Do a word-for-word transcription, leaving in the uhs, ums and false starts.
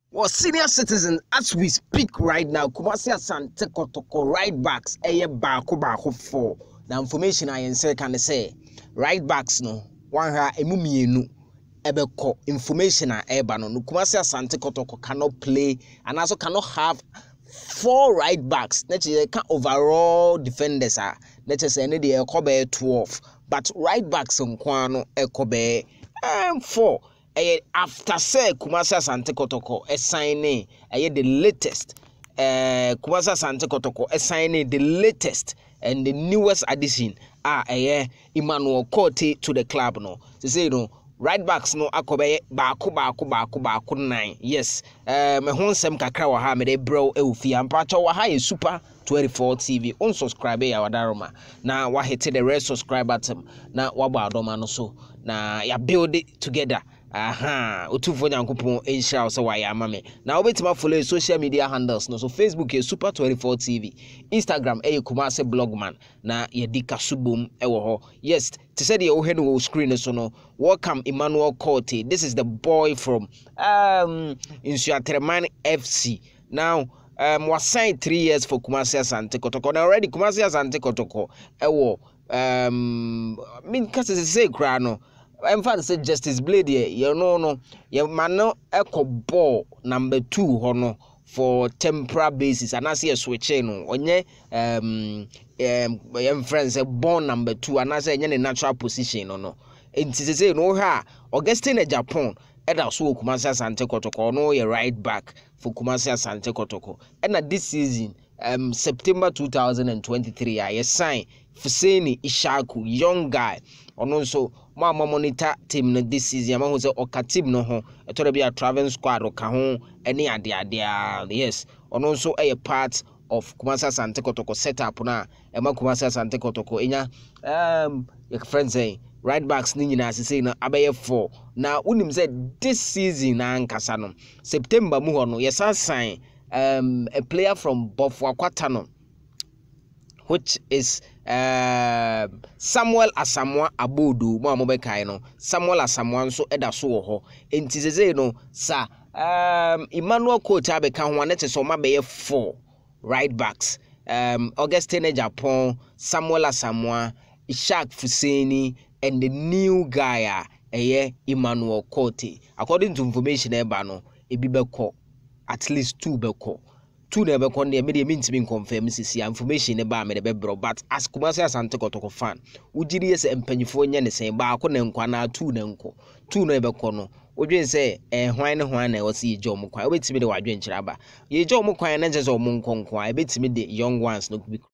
Well, senior citizen, as we speak right now, Kumasi Asante Kotoko right backs, eye baako baako four. The information I say can say right backs no one ha emu mienu ebeko information a eba no Kumasi Asante Kotoko cannot play and also cannot have four right backs. Neche can overall defenders are neche say any dey ekobe twelve, but right backs nko no ekobe um four. After say Kumasi Asante Kotoko signing the latest uh Kumasi Asante Kotoko signing the latest and the newest addition ah uh, Emmanuel KOTEI to the club no. They say you know right backs no akobe baako baako baako baako nine. Yes, uh me ho nsem kakra wa ha me de bro e ofi ampa cho wa ha e super twenty-four T V unsubscribe ya wadaroma na wa hit the red subscribe button na wa ba adoma no so na ya build it together. Aha, utufo nyankopon ensha so why amame. Now obetima follow social media handles no so Facebook is super twenty-four T V, Instagram e Kumasi blogman na yedika subum ewo ho. Yes, to say the ohen wo screen so no. Welcome Emmanuel KOTEI. This is the boy from um Insuatreman F C. Now um was signed three years for Kumasi Asante Kotoko. Now already Kumasi Asante Kotoko ewo um I mean cause it's say cry no. In fact, say Justice Blade, you know, no, your man no echo ball number two, hono for temporary basis, and I see a switch no, onye um um your friends a born number two, and I say any natural position, no, no. And to say no, ha, Augustine Japan, and also Kumasi Asante Kotoko, no, your right back for Kumasi Asante Kotoko, and at this season, um September two thousand twenty-three, I sign Fuseni Ishaku, young guy, and also. Mama monitor team no this season ma ho say oka team no ho e to be a traveling squad o ka ho any ade ade yes ono nso e part of Kumasi Asante Kotoko setup na e ma Kumasi Asante Kotoko enya um your friend say right backs ni nyina asese na abaye four na unim say this season na ankasa no September mu ho no yes sign um a player from Bofwa Kwatano, which is uh, Samuel Asamoah Abodu mo amobekai no Samuel Asamoah nso eda so wo ho enti seze no sa um Emmanuel KOTEI abeka ho anete so ma be four right backs, um Augustine Japan, Samuel Asamoah, Ishak Fuseni, and the new guy eh Emmanuel KOTEI. According to information eba no ebi beko at least two beko two never con the media means being confirmed see information about me the bro, but as Kumasi Asante Kotoko fan ujiri yes empanyifonya ne say ba ko nenkwa na two nenko two never kono odwen say eh hwan ne hwan na wose ye jom kwan obetimi de wadwen kira ba ye jom kwan na nje so mo nkonkwa ebetimi de young ones no